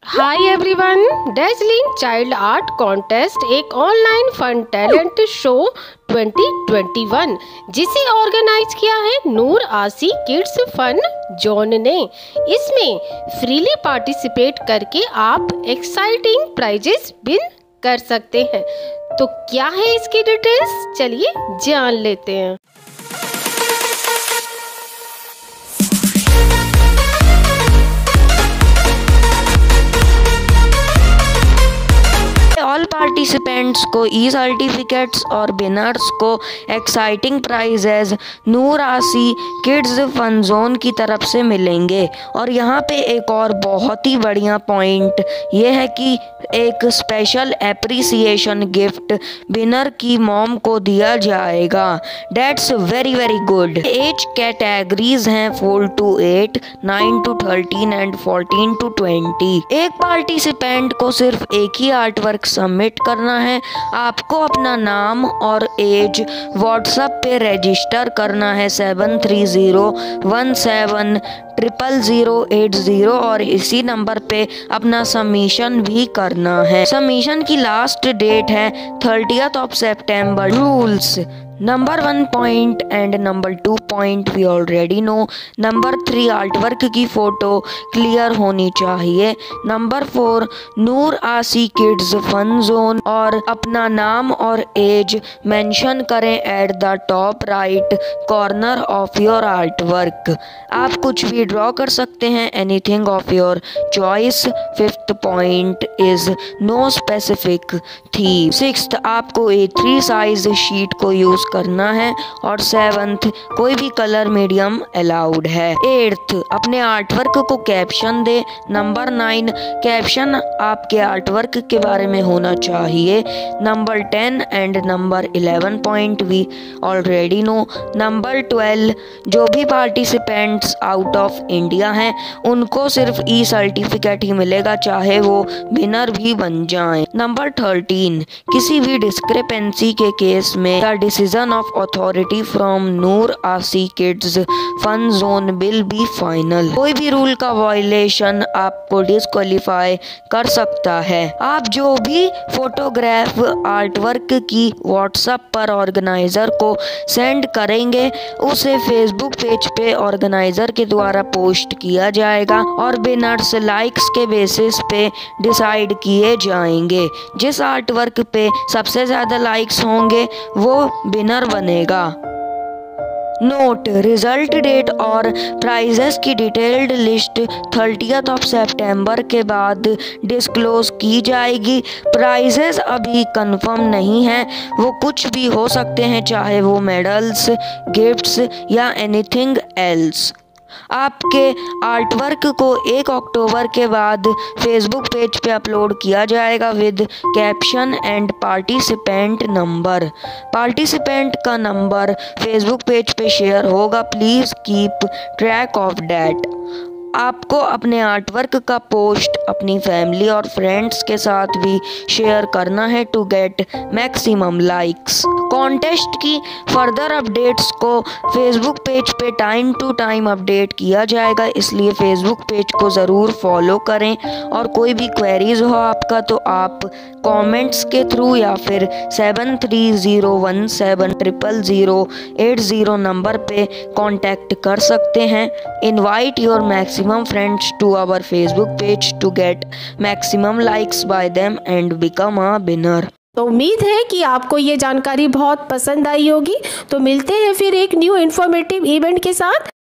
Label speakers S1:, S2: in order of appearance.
S1: हाय everyone, dazzling child art contest एक online fun talent show 2021 जिसे organise किया है नूर आसी किड्स फन जोन ने। इसमें फ्रीली पार्टिसिपेट करके आप एक्साइटिंग प्राइजेस विन कर सकते हैं। तो क्या है इसकी डिटेल्स, चलिए जान लेते हैं।
S2: ऑल पार्टिसिपेंट्स को ई सर्टिफिकेट्स और विनर्स को exciting prizes Noor Aasi kids fun zone की तरफ से मिलेंगे। और यहाँ पे एक और बहुत ही बढ़िया पॉइंट ये है कि एक स्पेशल एप्रिसिएशन गिफ्ट विनर की मॉम को दिया जाएगा। That's very good. Age categories हैं 4 to 8, 9 to 13 एंड 14 to 20। एक पार्टिसिपेंट को सिर्फ एक ही आर्ट वर्क सबमिट करना है। आपको अपना नाम और एज व्हाट्सएप पे रजिस्टर करना है 7301700080 और इसी नंबर पे अपना सबमिशन भी करना है। सबमिशन की लास्ट डेट है 30th of September। Rules: number 1 point and number 2 point we already know. Number 3 artwork की फ़ोटो क्लियर होनी चाहिए। नंबर 4 नूर आसी किड्स फन जोन और अपना नाम और एज मेंशन करें at the top right corner of your artwork. आप कुछ भी ड्रॉ कर सकते हैं, anything of your choice. 5th point is no specific theme. 6th आपको A3 साइज शीट को यूज करना है और 7th कोई भी कलर मीडियम अलाउड है। 8th अपने आर्टवर्क को कैप्शन दे। नंबर 9 कैप्शन आपके आर्टवर्क के बारे में होना चाहिए। Number 10 and number 11 point we already know. Number 12 जो भी पार्टिसिपेंट्स आउट ऑफ इंडिया हैं उनको सिर्फ ई सर्टिफिकेट ही मिलेगा, चाहे वो विनर भी बन जाएं। नंबर 13 किसी भी डिस्क्रिपेंसी के केस में the decision of authority from Noor Aasi kids fun zone will be final। कोई भी रूल का वायलेशन आपको डिस्क्वालीफाई कर सकता है। आप जो भी फोटोग्राफ आर्टवर्क की व्हाट्सएप पर ऑर्गेनाइजर को सेंड करेंगे उसे फेसबुक पेज पे ऑर्गेनाइजर के द्वारा पोस्ट किया जाएगा और विनर्स लाइक्स के बेसिस पे डिसाइड किए जाएंगे। जिस आर्टवर्क पे सबसे ज्यादा लाइक्स होंगे वो विनर बनेगा। नोट: रिजल्ट डेट और प्राइजेस की detailed list 30th of September के बाद डिस्क्लोज की जाएगी। प्राइजेस अभी कंफर्म नहीं है, वो कुछ भी हो सकते हैं, चाहे वो मेडल्स, गिफ्ट्स या एनीथिंग एल्स। आपके आर्टवर्क को 1 अक्टूबर के बाद फेसबुक पेज पे अपलोड किया जाएगा with caption and participant number. Participant का नंबर फेसबुक पेज पे शेयर होगा। Please keep track of that. आपको अपने आर्टवर्क का पोस्ट अपनी फैमिली और फ्रेंड्स के साथ भी शेयर करना है to get maximum likes. Contest की फर्दर अपडेट्स को फेसबुक पेज पे टाइम टू टाइम अपडेट किया जाएगा, इसलिए फेसबुक पेज को ज़रूर फॉलो करें। और कोई भी क्वेरीज हो आपका तो आप कमेंट्स के थ्रू या फिर 7301700080 नंबर पे कांटेक्ट कर सकते हैं। Invite your maximum friends to our Facebook page to get maximum likes by them and become a winner।
S1: तो उम्मीद है कि आपको ये जानकारी बहुत पसंद आई होगी। तो मिलते हैं फिर एक न्यू इन्फॉर्मेटिव इवेंट के साथ।